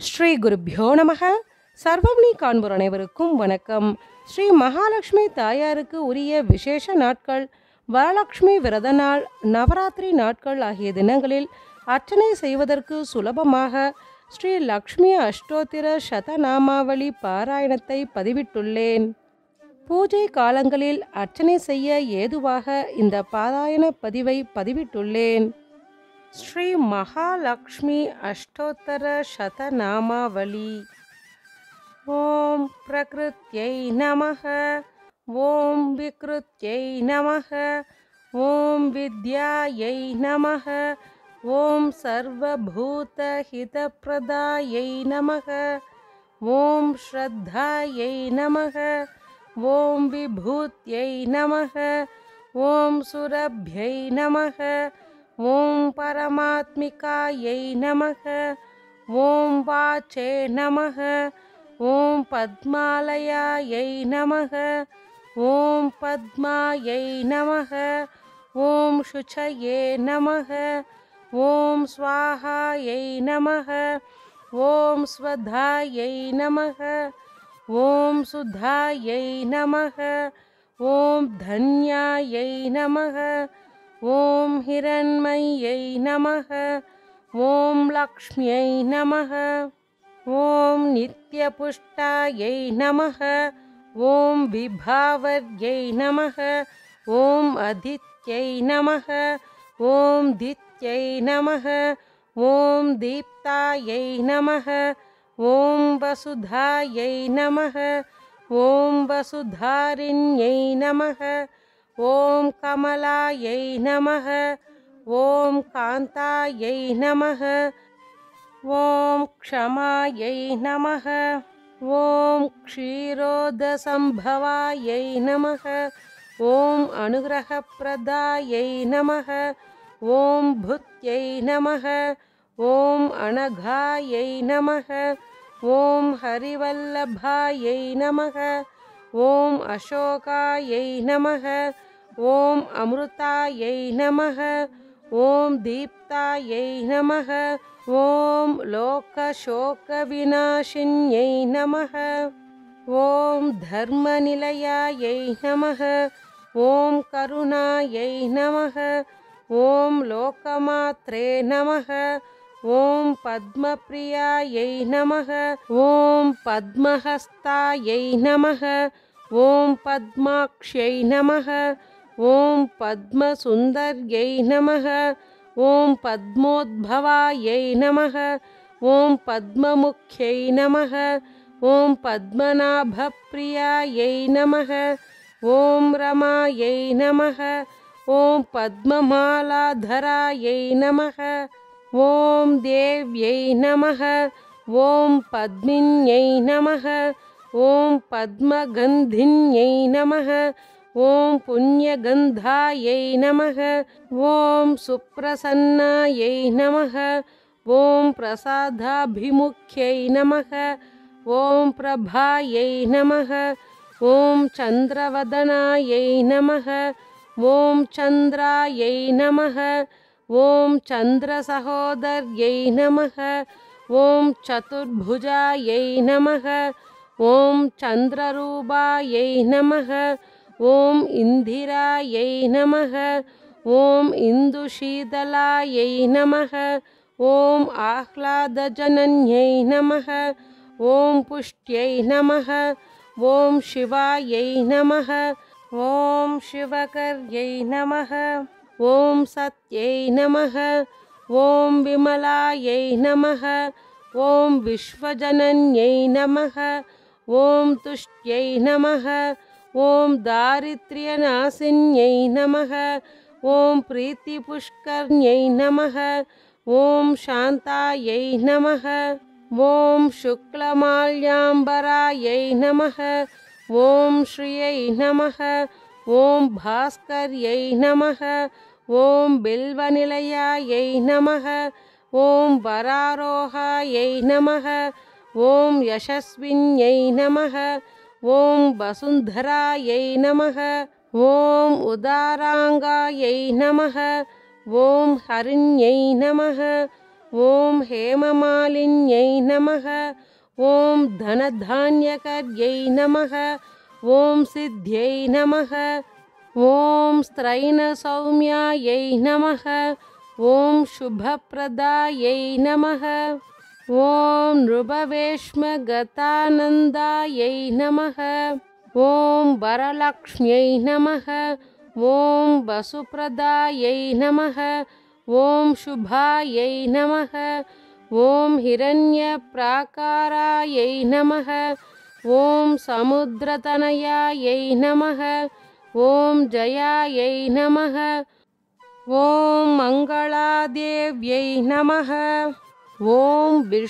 ஸ்ரீ குருப்யோ நமக. சர்வம்னி காண்போர் அனைவருக்கும் வணக்கம். ஸ்ரீ மகாலட்சுமி தாயாருக்கு உரிய விசேஷ நாட்கள், வரலட்சுமி விரத நாள், நவராத்திரி நாட்கள் ஆகிய தினங்களில் அர்ச்சனை செய்வதற்கு சுலபமாக ஸ்ரீ லக்ஷ்மி அஷ்டோத்திர சதநாமாவளி பாராயணத்தை பதிவிட்டுள்ளேன். பூஜை காலங்களில் அர்ச்சனை செய்ய ஏதுவாக இந்த பாராயண பதிவை பதிவிட்டுள்ளேன். ஸ்ரீ மகாலக்ஷ்மி அஷ்டோத்தர சதநாமாவளி. ஓம் பிரகிருத்யை நமः, ஓம் விக்ருத்யை நமः, ஓம் வித்யாயை நமः, ஓம் சர்வபூதஹிதப்ரதாயை நமः, ஓம் ஸ்ரத்தாயை நமः, ஓம் விபூத்யை நமः, ஓம் சுரப்யை நமः, ஓம் பரமாத்மிகாயை நமः, ஓம் வாச்சே நமः, ஓம் பத்மாலயாயை நமः, ஓம் பத்மாயை நமः, ஓம் சுச்சயே நமः, ஓம் ஸ்வாஹாயை நமः, ஓம் ஸ்வதாயை நமः, ஓம் சுதாயை நமः, ஓம் தன்யாயை நமः, ஓம் ஹிரண்மயை நமः, ஓம் லக்ஷ்மியை நமः, ஓம் நித்யபுஷ்டாயை நமः, ஓம் விபாவர்யை நமः, ஓம் அதித்யை நமः, ஓம் தித்யை நமः, ஓம் தீப்தாயை நமः, ஓம் வசுதாயை நமः, ஓம் வசுதாரிண்யை நமः, ஓம் கமலாயை நமः, ஓம் காந்தாயை நமः, ஓம் க்ஷமாயை நமः, ஓம் க்ஷீரோதசம்பவாயை நமः, ஓம் அனுகிரகப்பிரதாயை நமः, ஓம் புத்யை நமः, ஓம் அனகாயை நமः, ஓம் ஹரிவல்லபாயை நமः, ஓம் அசோகாயை நமः, ஓம் அமிர்தாயை நமः, ஓம் தீப்தாயை நமः, ஓம் லோகசோகவிநாசின்யை நமः, ஓம் தர்மநிலையாயை நமः, ஓம் கருணாயை நமः, ஓம் லோகமாத்ரே நமः, ஓம் பத்மப்ரியாயை நமः, ஓம் பத்மஹஸ்தாயை நமः, ஓம் பத்மாக்ஷ்யை நமः, ஓம் பத்மசுந்தர்யை நமः, ஓம் பத்மோத்பவாயை நமः, ஓம் பத்மமுக்யை நமः, ஓம் பத்மநாபப்ரியாயை நமः, ஓம் ரமாயை நமः, ஓம் பத்மமாலாதராயை நமः, ஓம் தேவ்யை நமः, ஓம் பத்மின்யை நமः, ஓம் பத்மகந்தின்யை நமः, ஓம் புண்ணியகந்தாயை நமः, ஓம் சுப்ரசன்னாயை நமः, ஓம் பிரசாதாபிமுக்யை நமः, ஓம் பிரபாயை நமः, ஓம் சந்திரவதனாயை நமः, ஓம் சந்திராயை நமः, ஓம் சந்திரசகோதர்யை நமः, ஓம் சதுர்புஜாயை நமः, ஓம் சந்திரரூபாயை நமः, ஓம் இந்திராயை நமः, ஓம் இந்துஷீதலாயை நமः, ஓம் ஆஹ்லாதஜனன்யை நமः, ஓம் புஷ்ட்யை நமः, ஓம் சிவாயை நமः, ஓம் சிவகர்யை நமः, ஓம் சத்யை நமः, ஓம் விமலாயை நமः, ஓம் விஸ்வஜனன்யை நமः, ஓம் துஷ்ட்யை நமः, ஓம் தாரித்ர்யநாசின்யை நமः, ஓம் பிரீத்திபுஷ்கர்யை நமः, ஓம் சாந்தாயை நமः, ஓம் சுக்லமால்யாம்பராயை நமः, ஓம் ஸ்ரீயை நமः, ஓம் பாஸ்கர்யை நமः, ஓம் பில்வநிலையாயை நமः, ஓம் வராரோகாயை நமः, ஓம் யசஸ்வின்யை நமः, ஓம் வசுந்தராயை நமः, ஓம் உதாராங்காயை நமः, ஓம் ஹரிண்யை நமः, ॐ हेममालिन्यै नमः ॐ धनधान्यकर्यै नमः ॐ सिद्ध्यै नमः ॐ स्त्रैणसौम्यायै नमः ॐ शुभप्रदायै नमः ॐ नृपवेश्मगतानन्दायै नमः ॐ वरलक्ष्म्यै नमः ॐ वसुप्रदायै नमः ॐ शुभायै नमः ॐ हिरण्यप्राकारायै नमः ॐ समुद्रतनयायै नमः ॐ जयायै नमः ॐ मङ्गलादेव्यै नमः ॐ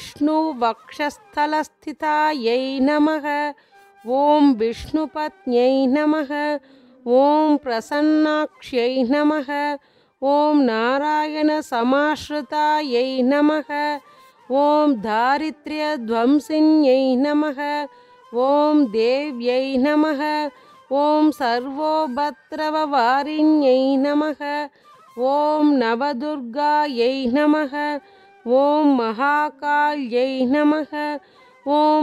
विष्णुवक्षस्थलस्थितायै नमः ॐ विष्णुपत्न्यै नमः ॐ प्रसन्नाक्ष्यै नमः ॐ नारायणसमाश्रितायै नमः ॐ दारिद्र्यध्वंसिन्यै नमः ॐ देव्यै नमः ॐ सर्वोपद्रववारिण्यै नमः ॐ नवदुर्गायै नमः ॐ महाकाल्यै नमः ॐ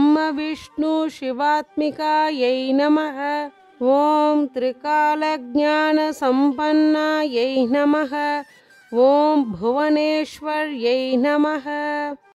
ब्रह्मविष्णुशिवात्मिकायै नमः ॐ त्रिकालज्ञानसम्पन्नायै नमः ॐ भुवनेश्वर्यै नमः।